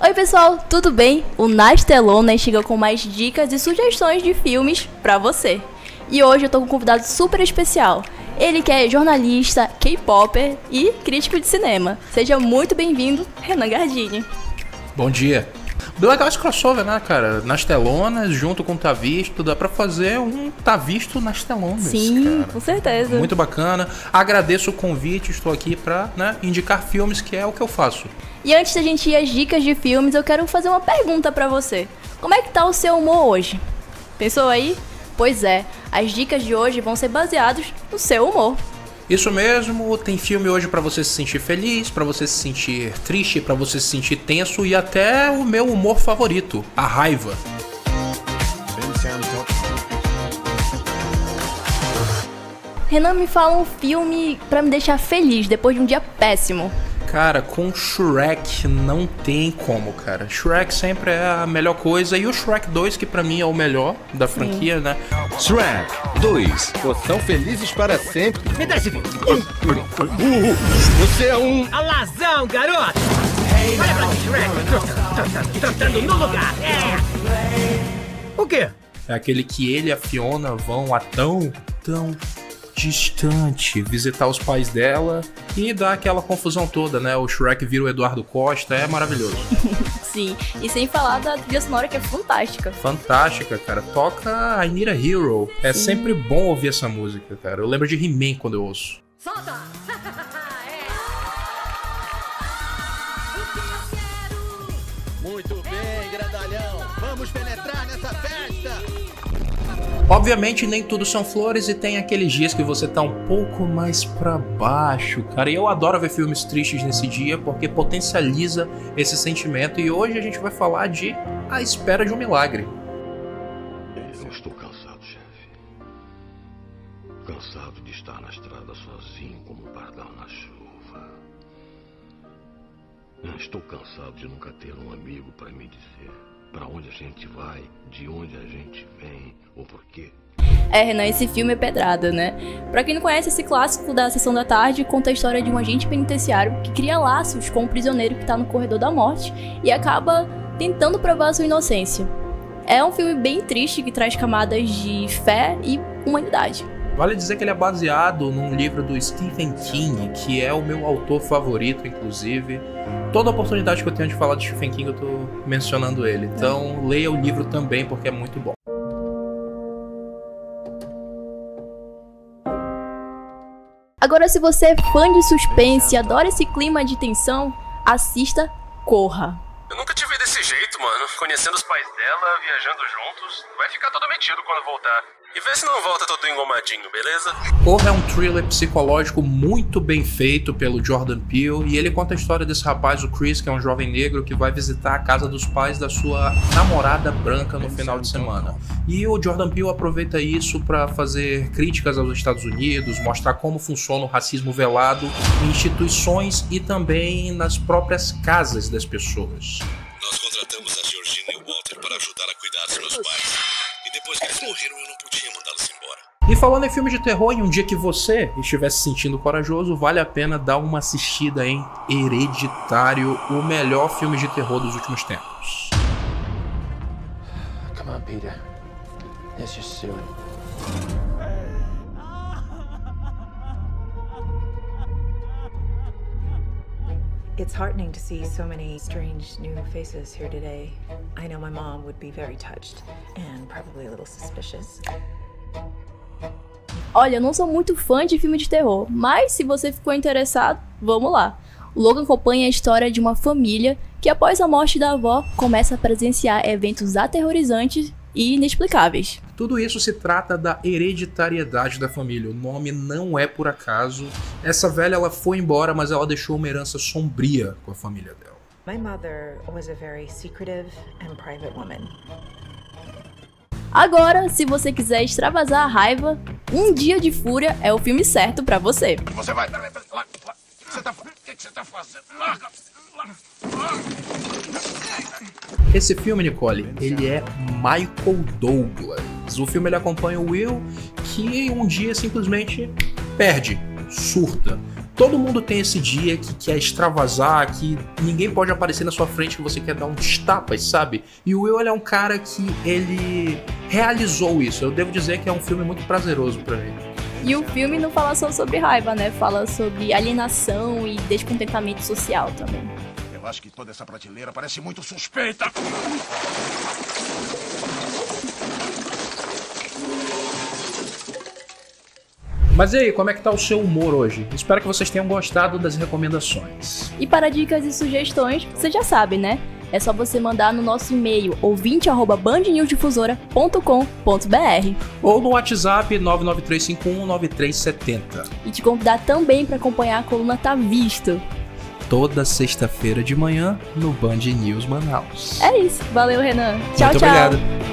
Oi pessoal, tudo bem? O Nas Telonas chega com mais dicas e sugestões de filmes pra você. E hoje eu tô com um convidado super especial. Ele que é jornalista, K-popper e crítico de cinema. Seja muito bem-vindo, Renan Gardini. Bom dia. Legal esse crossover, né, cara? Nas telonas, junto com o Tá Visto, dá pra fazer um Tá Visto nas telonas. Sim, cara. Com certeza. Muito bacana. Agradeço o convite, estou aqui pra indicar filmes, que é o que eu faço. E antes da gente ir às dicas de filmes, eu quero fazer uma pergunta pra você. Como é que tá o seu humor hoje? Pensou aí? Pois é, as dicas de hoje vão ser baseadas no seu humor. Isso mesmo, tem filme hoje pra você se sentir feliz, pra você se sentir triste, pra você se sentir tenso e até o meu humor favorito, a raiva. Renan, me fala um filme pra me deixar feliz depois de um dia péssimo. Cara, com Shrek não tem como, cara. Shrek sempre é a melhor coisa. E o Shrek 2, que pra mim é o melhor da franquia, né? Shrek 2. Poção felizes para sempre. Me dá esse vídeo. Você é um... Alazão, garoto! Olha pra mim, Shrek. Trotando no lugar. O quê? É aquele que ele e a Fiona vão a tão distante visitar os pais dela e dá aquela confusão toda, né? O Shrek vira o Eduardo Costa, é maravilhoso. Sim, e sem falar da trilha sonora que é fantástica. Fantástica, cara. Toca I Need a Hero. É sempre bom ouvir essa música, cara. Eu lembro de He-Man quando eu ouço. Solta! Muito bem, grandalhão. Vamos penetrar nessa festa. Obviamente nem tudo são flores e tem aqueles dias que você tá um pouco mais pra baixo, cara. E eu adoro ver filmes tristes nesse dia porque potencializa esse sentimento. E hoje a gente vai falar de A Espera de um Milagre. Eu estou cansado, chefe. Cansado de estar na estrada sozinho como um pardal na chuva. Estou cansado de nunca ter um amigo para me dizer para onde a gente vai, de onde a gente vem, ou por quê. Renan, esse filme é pedrada, né? Pra quem não conhece, esse clássico da Sessão da Tarde conta a história de um agente penitenciário que cria laços com um prisioneiro que tá no corredor da morte e acaba tentando provar sua inocência. É um filme bem triste que traz camadas de fé e humanidade. Vale dizer que ele é baseado num livro do Stephen King, que é o meu autor favorito, inclusive. Toda oportunidade que eu tenho de falar de Stephen King, eu tô mencionando ele. Então, leia o livro também, porque é muito bom. Agora, se você é fã de suspense e adora esse clima de tensão, assista Corra. Eu nunca te vi desse jeito, mano. Conhecendo os pais dela, viajando juntos. Vai ficar todo metido quando voltar. E vê se não volta todo engomadinho, beleza? Corra é um thriller psicológico muito bem feito pelo Jordan Peele. E ele conta a história desse rapaz, o Chris, que é um jovem negro que vai visitar a casa dos pais da sua namorada branca no final de semana. E o Jordan Peele aproveita isso para fazer críticas aos Estados Unidos, mostrar como funciona o racismo velado em instituições e também nas próprias casas das pessoas. Nós contratamos a Georgina e o Walter para ajudar a cuidar dos meus pais. E depois que eles morreram, eu não podia mandá-los embora. E falando em filme de terror, em um dia que você estiver se sentindo corajoso, vale a pena dar uma assistida em Hereditário, o melhor filme de terror dos últimos tempos. Come on, Peter. Let's just do it. It's heartening to see so many strange new faces here today. I know my mom would be very touched and probably a little suspicious. Olha, eu não sou muito fã de filme de terror, mas se você ficou interessado, vamos lá. O Logan acompanha a história de uma família que após a morte da avó começa a presenciar eventos aterrorizantes e inexplicáveis. Tudo isso se trata da hereditariedade da família. O nome não é por acaso. Essa velha, ela foi embora, mas ela deixou uma herança sombria com a família dela. My mother was a very secretive and private woman. Agora, se você quiser extravasar a raiva, Um Dia de Fúria é o filme certo pra você. Você vai... O que você tá fazendo? Esse filme, Nicole, ele é Michael Douglas. O filme ele acompanha o Will, que um dia simplesmente perde, surta. Todo mundo tem esse dia que quer extravasar, que ninguém pode aparecer na sua frente, que você quer dar uns tapas, sabe? E o Will, ele é um cara que ele realizou isso. Eu devo dizer que é um filme muito prazeroso pra mim. E o filme não fala só sobre raiva, né? Fala sobre alienação e descontentamento social também. Eu acho que toda essa prateleira parece muito suspeita. Mas e aí, como é que tá o seu humor hoje? Espero que vocês tenham gostado das recomendações. E para dicas e sugestões, você já sabe, né? É só você mandar no nosso e-mail ouvinte@bandnewsdifusora.com.br ou no WhatsApp 993519370. e te convidar também para acompanhar a coluna Tá Visto. Toda sexta-feira de manhã no Band News Manaus. É isso. Valeu, Renan. Tchau, Muito tchau. obrigado.